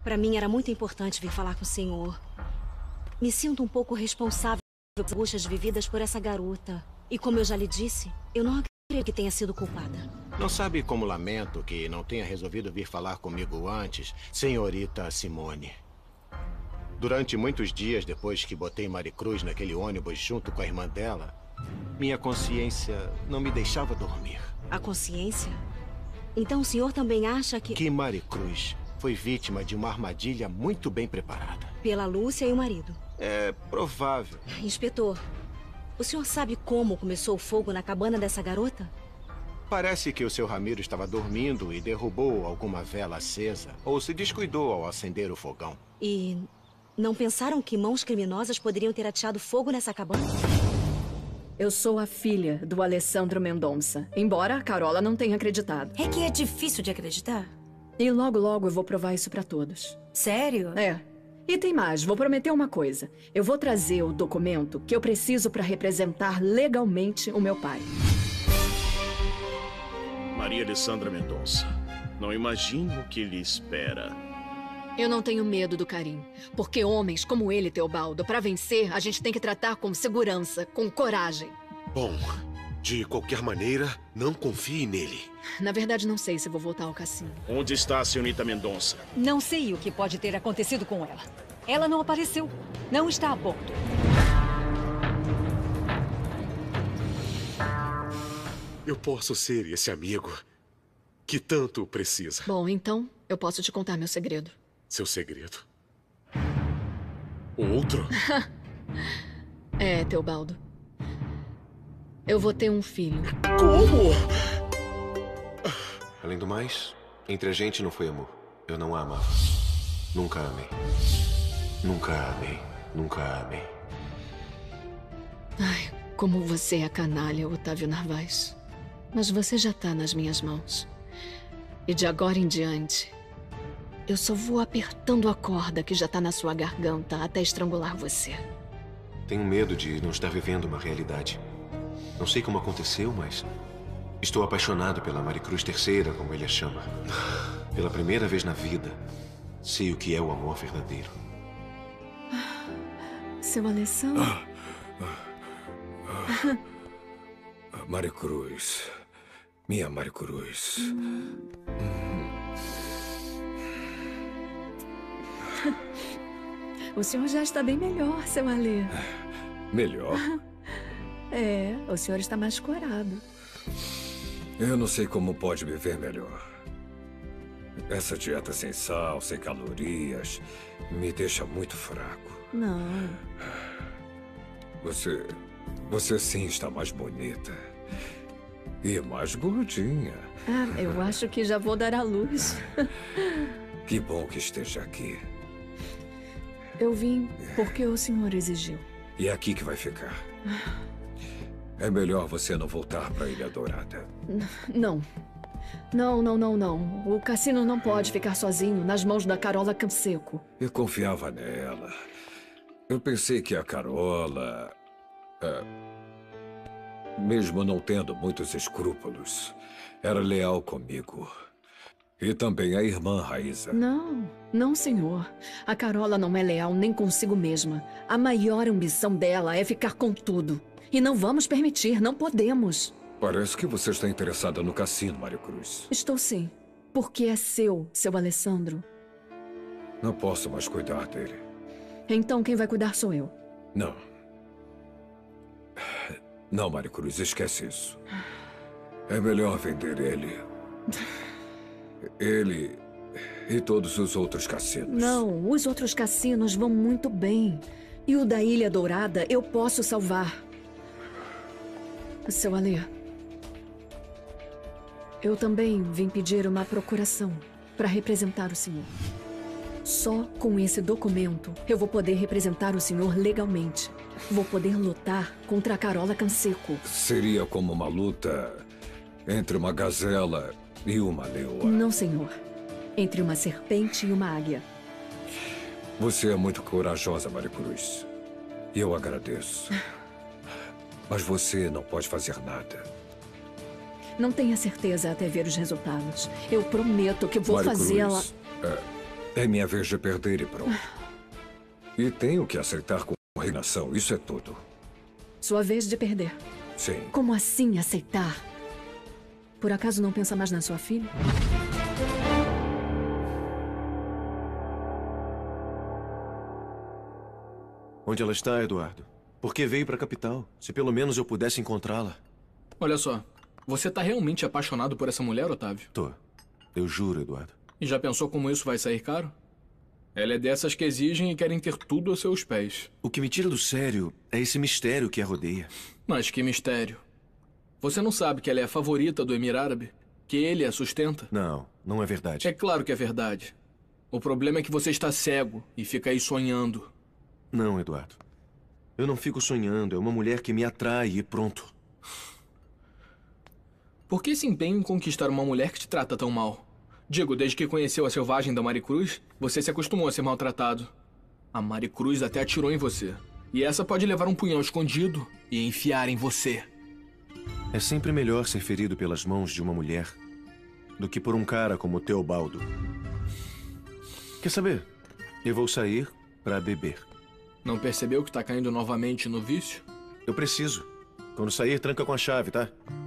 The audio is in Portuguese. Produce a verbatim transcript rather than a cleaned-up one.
Para mim era muito importante vir falar com o senhor. Me sinto um pouco responsável pelas angústias vividas por essa garota. E como eu já lhe disse, eu não acredito que tenha sido culpada. Não sabe como lamento que não tenha resolvido vir falar comigo antes, senhorita Simone. Durante muitos dias depois que botei Maricruz naquele ônibus junto com a irmã dela, minha consciência não me deixava dormir. A consciência? Então o senhor também acha que... Que Maricruz foi vítima de uma armadilha muito bem preparada. Pela Lúcia e o marido? É provável. Inspetor, o senhor sabe como começou o fogo na cabana dessa garota? Parece que o seu Ramiro estava dormindo e derrubou alguma vela acesa, ou se descuidou ao acender o fogão. E não pensaram que mãos criminosas poderiam ter ateado fogo nessa cabana? Eu sou a filha do Alessandro Mendonça, embora a Carola não tenha acreditado. É que é difícil de acreditar. E logo, logo eu vou provar isso pra todos. Sério? É. E tem mais, vou prometer uma coisa. Eu vou trazer o documento que eu preciso pra representar legalmente o meu pai. Maria Alessandra Mendonça, não imagino o que lhe espera. Eu não tenho medo do Karim, porque homens como ele, Teobaldo, pra vencer, a gente tem que tratar com segurança, com coragem. Bom, de qualquer maneira, não confie nele. Na verdade, não sei se vou voltar ao cassino. Onde está a senhorita Mendonça? Não sei o que pode ter acontecido com ela. Ela não apareceu. Não está a bordo. Eu posso ser esse amigo que tanto precisa. Bom, então, eu posso te contar meu segredo. Seu segredo? Outro? É, Teobaldo. Eu vou ter um filho. Como? Além do mais, entre a gente não foi amor. Eu não a amava. Nunca a amei. Nunca a amei. Nunca a amei. Ai, como você é canalha, Otávio Narvaez. Mas você já tá nas minhas mãos. E de agora em diante, eu só vou apertando a corda que já tá na sua garganta até estrangular você. Tenho medo de não estar vivendo uma realidade. Não sei como aconteceu, mas estou apaixonado pela Maricruz terceira, como ele a chama. Pela primeira vez na vida, sei o que é o amor verdadeiro. Seu Alessandro? Ah, ah, ah, Maricruz. Minha Maricruz. Hum. O senhor já está bem melhor, seu Alê. Melhor? É, o senhor está mais corado. Eu não sei como pode me ver melhor. Essa dieta sem sal, sem calorias, me deixa muito fraco. Não. Você... Você sim está mais bonita. E mais gordinha. Ah, eu acho que já vou dar à luz. Que bom que esteja aqui. Eu vim porque o senhor exigiu. E é aqui que vai ficar. É melhor você não voltar para a Ilha Dourada. Não. Não, não, não, não. O cassino não pode ficar sozinho nas mãos da Carola Canseco. Eu confiava nela. Eu pensei que a Carola... É, mesmo não tendo muitos escrúpulos, era leal comigo. E também a irmã Raíza. Não, não, senhor. A Carola não é leal nem consigo mesma. A maior ambição dela é ficar com tudo. E não vamos permitir, não podemos. Parece que você está interessada no cassino, Maricruz. Estou sim. Porque é seu, seu Alessandro. Não posso mais cuidar dele. Então quem vai cuidar sou eu. Não. Não, Maricruz, esquece isso. É melhor vender ele. Ele e todos os outros cassinos. Não, os outros cassinos vão muito bem. E o da Ilha Dourada eu posso salvar. Seu Alê, eu também vim pedir uma procuração para representar o senhor. Só com esse documento eu vou poder representar o senhor legalmente. Vou poder lutar contra a Carola Canseco. Seria como uma luta entre uma gazela e uma leoa. Não, senhor. Entre uma serpente e uma águia. Você é muito corajosa, Maricruz. E eu agradeço. Mas você não pode fazer nada. Não tenha certeza até ver os resultados. Eu prometo que vou fazê-la... É, É minha vez de perder e pronto. E tenho que aceitar com resignação, isso é tudo. Sua vez de perder. Sim. Como assim aceitar? Por acaso não pensa mais na sua filha? Onde ela está, Eduardo? Por que veio para a capital? Se pelo menos eu pudesse encontrá-la. Olha só, você tá realmente apaixonado por essa mulher, Otávio? Tô. Eu juro, Eduardo. E já pensou como isso vai sair caro? Ela é dessas que exigem e querem ter tudo aos seus pés. O que me tira do sério é esse mistério que a rodeia. Mas que mistério. Você não sabe que ela é a favorita do Emir Árabe? Que ele a sustenta? Não, não é verdade. É claro que é verdade. O problema é que você está cego e fica aí sonhando. Não, Eduardo. Eu não fico sonhando. É uma mulher que me atrai e pronto. Por que esse empenho em conquistar uma mulher que te trata tão mal? Digo, desde que conheceu a selvagem da Maricruz, você se acostumou a ser maltratado. A Maricruz até atirou em você. E essa pode levar um punhal escondido e enfiar em você. É sempre melhor ser ferido pelas mãos de uma mulher do que por um cara como o Teobaldo. Quer saber? Eu vou sair pra beber. Não percebeu que tá caindo novamente no vício? Eu preciso. Quando sair, tranca com a chave, tá?